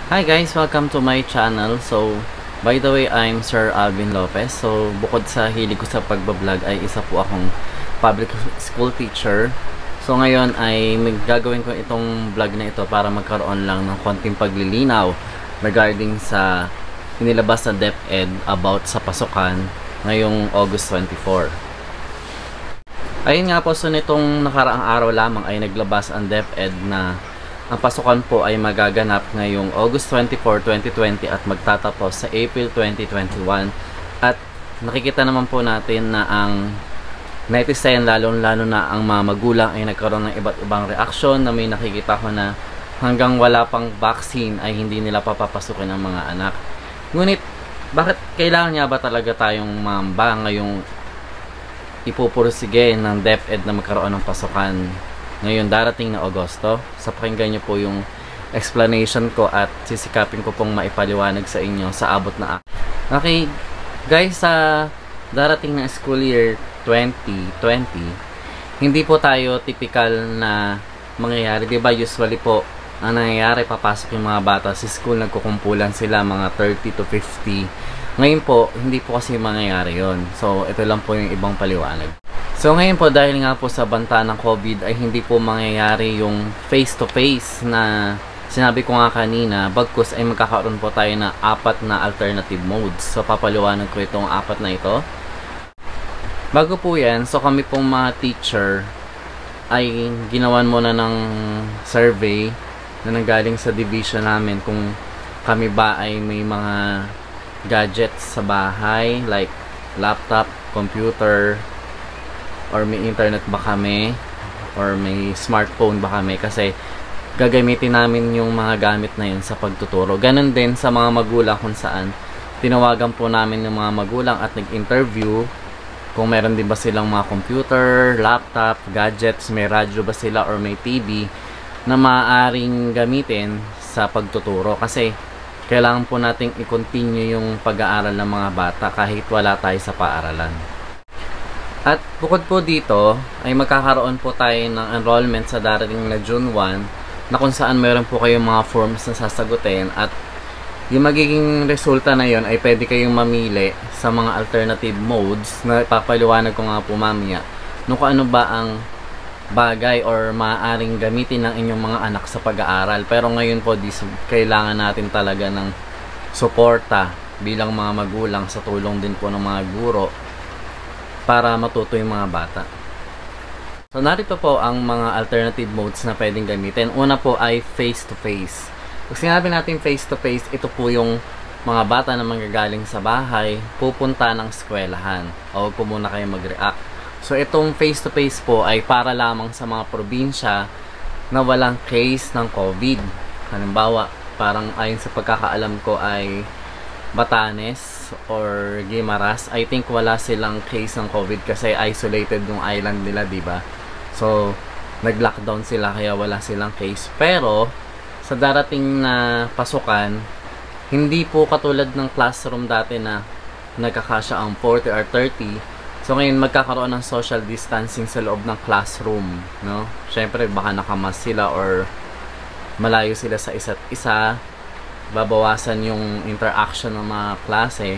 Hi guys, welcome to my channel. So, by the way, I'm Sir Alvin Lopez. So, bukod sa hilig ko sa pagbablog ay isa po akong public school teacher. So, ngayon ay gagawin ko itong vlog na ito para magkaroon lang ng konting paglilinaw regarding sa inilabas na DepEd about sa pasukan ngayong August 24. Ayun nga po, so nitong nakaraang araw lamang ay naglabas ang DepEd na ang pasukan po ay magaganap ngayong August 24, 2020 at magtatapos sa April 2021. At nakikita naman po natin na ang netizen, lalo na ang mga magulang, ay nagkaroon ng iba't ibang reaksyon na may nakikita ko na hanggang wala pang vaccine ay hindi nila papapasukin ang mga anak. Ngunit, bakit kailangan niya ba talaga tayong mamba ngayong ipupursige ng DepEd na magkaroon ng pasukan ngayon darating na Agosto? So pakinggan nyo po yung explanation ko at sisikapin ko pong maipaliwanag sa inyo sa abot na. Okay guys, sa darating na school year 2020, hindi po tayo typical na mangyayari, diba? Usually po ang nangyayari, papasok yung mga bata sa school, nagkukumpulan sila mga 30 to 50. Ngayon po, hindi po kasi mangyayari yon. So ito lang po yung ibang paliwanag. So ngayon po, dahil nga po sa banta ng COVID ay hindi po mangyayari yung face-to-face na sinabi ko nga kanina, bagkus ay magkakaroon po tayo na 4 na alternative modes. So papaliwanag ko itong 4 na ito. Bago po yan, so kami pong mga teacher ay ginawan muna ng survey na nanggaling sa division namin kung kami ba ay may mga gadgets sa bahay like laptop, computer, or may internet ba kami, or may smartphone ba kami, kasi gagamitin namin yung mga gamit na yun sa pagtuturo. Ganon din sa mga magulang, kung saan tinawagan po namin yung mga magulang at nag-interview kung meron din ba silang mga computer, laptop, gadgets, may radyo ba sila or may TV na maaaring gamitin sa pagtuturo, kasi kailangan po nating i-continue yung pag-aaral ng mga bata kahit wala tayo sa paaralan. At bukod po dito, ay magkakaroon po tayo ng enrollment sa darating na June 1 na kung saan mayroon po kayong mga forms na sasagutin, at yung magiging resulta na yon ay pwede kayong mamili sa mga alternative modes na papaliwanag ko nga po mamaya kung ano ba ang bagay or maaaring gamitin ng inyong mga anak sa pag-aaral. Pero ngayon po, kailangan natin talaga ng suporta bilang mga magulang sa tulong din po ng mga guro para matuto yung mga bata. So narito po ang mga alternative modes na pwedeng gamitin. Una po ay face-to-face. Pag sinabi natin face-to-face, ito po yung mga bata na manggagaling sa bahay, pupunta ng eskwelahan. O huwag po muna kayo mag-react. So itong face-to-face po ay para lamang sa mga probinsya na walang case ng COVID. Halimbawa, parang ayon sa pagkakaalam ko ay Batanes or Guimaras, I think wala silang case ng COVID kasi isolated yung island nila, diba? So nag-lockdown sila kaya wala silang case. Pero sa darating na pasukan, hindi po katulad ng classroom dati na nagkakasya ang 40 or 30. So ngayon magkakaroon ng social distancing sa loob ng classroom, no? Syempre baka nakamas sila or malayo sila sa isa't isa, babawasan yung interaction ng mga klase.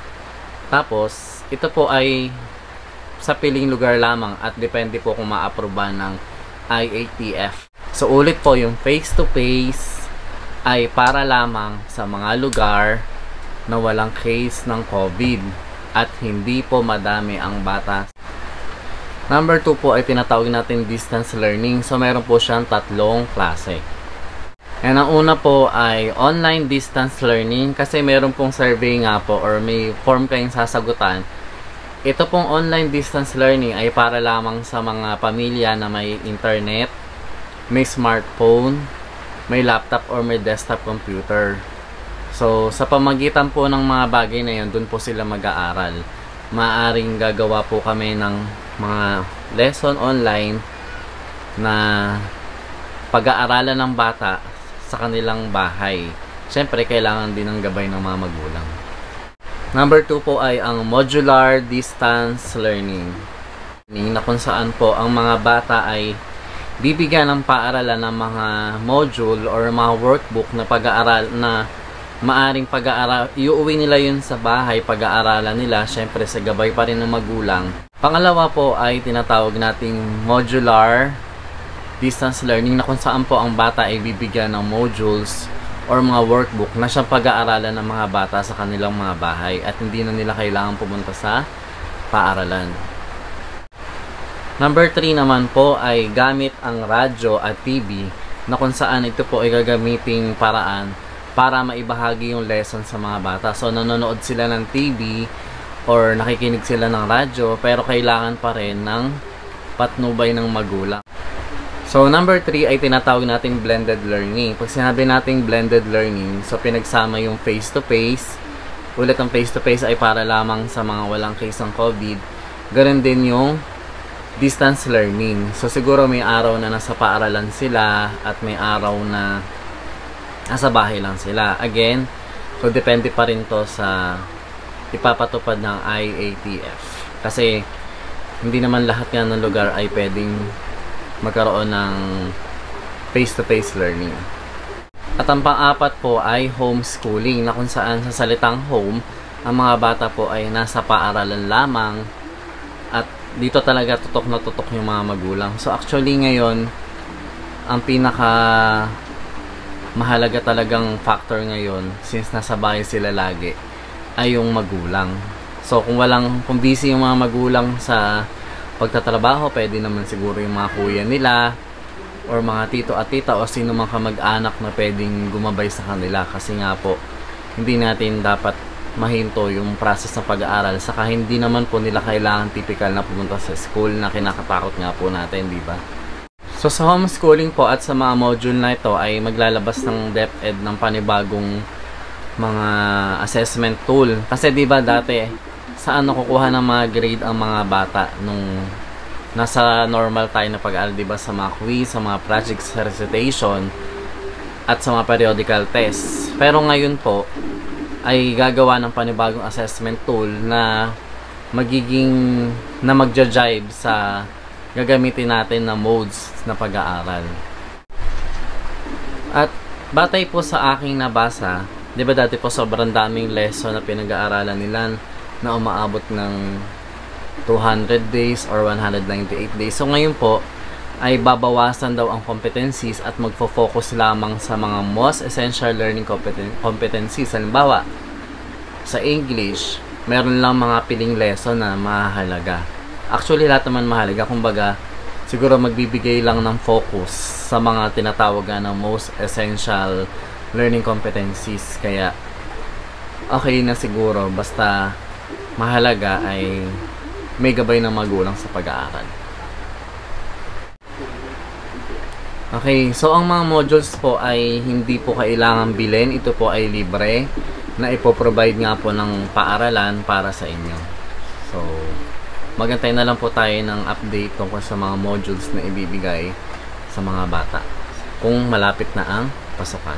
Tapos ito po ay sa piling lugar lamang at depende po kung ma-aproban ng IATF. So ulit po, yung face-to-face ay para lamang sa mga lugar na walang case ng COVID at hindi po madami ang bata. Number 2 po ay tinatawag natin distance learning. So meron po siyang 3 klase. And ang una po ay online distance learning, kasi meron pong survey nga po or may form kayong sasagutan. Ito pong online distance learning ay para lamang sa mga pamilya na may internet, may smartphone, may laptop or may desktop computer. So sa pamagitan po ng mga bagay na yun, dun po sila mag-aaral. Maaring gagawa po kami ng mga lesson online na pag-aaralan ng bata sa kanilang bahay. Siyempre, kailangan din ng gabay ng mga magulang. Number 2 po ay ang modular distance learning, na kung saan po ang mga bata ay bibigyan ng paaralan ng mga module or mga workbook na pag-aaral na maaring pag-aaral, iuwi nila yun sa bahay, pag-aaralan nila, syempre sa gabay pa rin ng magulang. Pangalawa po ay tinatawag nating modular distance learning, na kung saan po ang bata ay bibigyan ng modules or mga workbook na siyang pag-aaralan ng mga bata sa kanilang mga bahay at hindi na nila kailangan pumunta sa paaralan. Number 3 naman po ay gamit ang radyo at TV, na kung saan ito po ay gagamiting paraan para maibahagi yung lesson sa mga bata. So nanonood sila ng TV or nakikinig sila ng radyo, pero kailangan pa rin ng patnubay ng magulang. So number 3 ay tinatawag nating blended learning. Pag sinabi nating blended learning, so pinagsama yung face-to-face. Ulit ang face-to-face ay para lamang sa mga walang case ng COVID. Ganun din yung distance learning. So siguro may araw na nasa paaralan sila at may araw na nasa bahay lang sila. Again, so depende pa rin to sa ipapatupad ng IATF. Kasi hindi naman lahat nga ng lugar ay pwedeng magkaroon ng face-to-face learning. At ang pang-apat po ay homeschooling, na kung saan sa salitang home, ang mga bata po ay nasa paaralan lamang at dito talaga tutok na tutok yung mga magulang. So actually ngayon, ang pinaka mahalaga talagang factor ngayon, since nasa bahay sila lagi, ay yung magulang. So kung busy yung mga magulang sa pagtatrabaho, pwede naman siguro yung mga kuya nila or mga tito at tita o sino mang kamag-anak na pwedeng gumabay sa kanila, kasi nga po hindi natin dapat mahinto yung process ng pag-aaral, saka hindi naman po nila kailangan typical na pumunta sa school na kinakatakot nga po natin, di ba? So sa homeschooling po at sa mga module na ito ay maglalabas ng DepEd ng panibagong mga assessment tool. Kasi di ba dati saan nakukuha ng mga grade ang mga bata nung nasa normal tayo na pag-aaral, di ba, sa mga quiz, sa mga projects, sa recitation at sa mga periodical tests. Pero ngayon po ay gagawa ng panibagong assessment tool na magja-jibe sa gagamitin natin na modes na pag-aaral. At batay po sa aking nabasa, di ba dati po sobrang daming lesson na pinag-aaralan nila na umaabot ng 200 days or 198 days. So ngayon po ay babawasan daw ang competencies at magfo-focus lamang sa mga most essential learning competencies. Halimbawa, sa English, meron lang mga piling lesson na mahalaga. Actually, lahat naman mahalaga. Kumbaga, siguro magbibigay lang ng focus sa mga tinatawagan ng most essential learning competencies. Kaya, okay na siguro. Basta mahalaga ay may gabay ng magulang sa pag-aaral. Okay, so ang mga modules po ay hindi po kailangan bilhin. Ito po ay libre na ipoprovide nga po ng paaralan para sa inyo. So, magantay na lang po tayo ng update tungkol sa mga modules na ibibigay sa mga bata kung malapit na ang pasukan.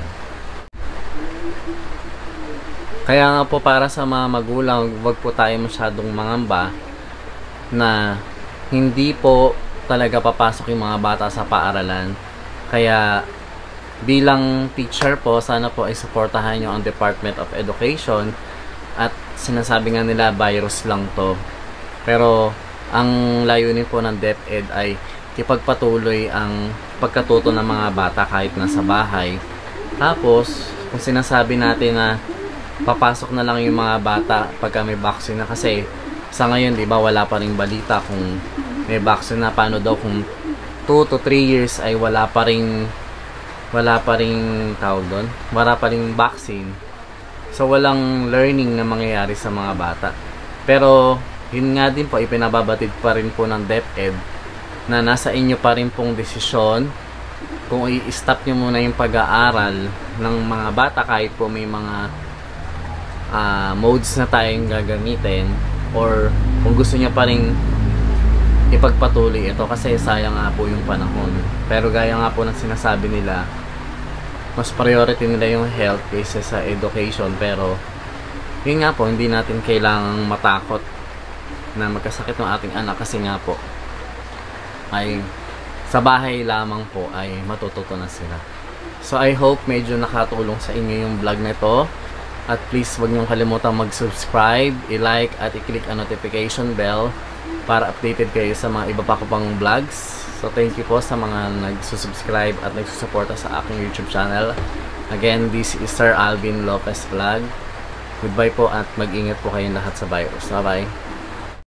Kaya nga po para sa mga magulang, wag po tayo masyadong mangamba na hindi po talaga papasok yung mga bata sa paaralan. Kaya bilang teacher po, sana po ay suportahan nyo ang Department of Education at sinasabi nga nila virus lang to. Pero ang layunin po ng DepEd ay ipagpatuloy ang pagkatuto ng mga bata kahit nasa bahay. Tapos kung sinasabi natin na papasok na lang yung mga bata pagka may vaccine na, kasi sa ngayon di ba wala pa ring balita kung may vaccine na, paano daw kung 2 to 3 years ay wala pa ring tawag doon, wala pa ring vaccine. So walang learning na mangyayari sa mga bata. Pero yun nga din po, ipinababatid pa rin po ng DepEd na nasa inyo pa rin pong desisyon kung i-stop nyo muna yung pag-aaral ng mga bata kahit po may mga modes na tayong gagamitin, or kung gusto nyo pa rin ipagpatuloy ito kasi sayang nga po yung panahon. Pero gaya nga po ng sinasabi nila, mas priority nila yung health kaysa sa education. Pero yun nga po, hindi natin kailangang matakot na magkasakit ng ating anak, kasi nga po ay sa bahay lamang po ay matututo na sila. So I hope medyo nakatulong sa inyo yung vlog na ito. At please wag niyong kalimutan mag-subscribe, i-like at i-click ang notification bell para updated kayo sa mga iba pa ko pang vlogs. So thank you po sa mga nagsusubscribe at nagsusuporta sa aking YouTube channel. Again, this is Sir Alvin Lopez Vlog. Goodbye po at mag-ingat po kayong lahat sa virus. Bye bye!